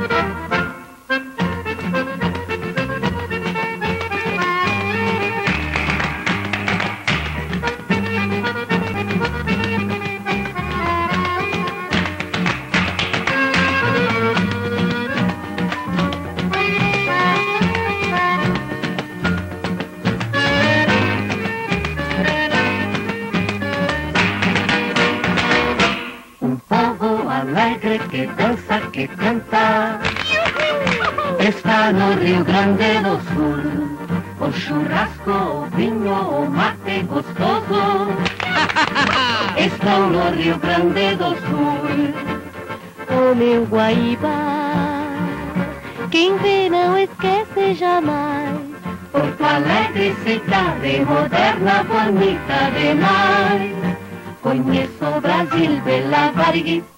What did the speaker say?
Alegre que dança, que canta, está no Rio Grande do Sul. O churrasco, o vinho, o mate gostoso estão no Rio Grande do Sul. O meu Guaíba, quem vê não esquece jamais. Porto Alegre, cidade moderna, bonita demais. Conheço o Brasil, Bela Barigui.